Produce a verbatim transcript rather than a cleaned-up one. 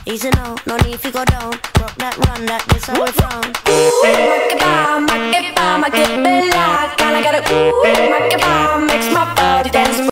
Easy now, no need to go down. Rock that, run that, this how we from. Ooh, make it bomb, make it bomb, make it bella. Kinda got it. Ooh, make it bomb.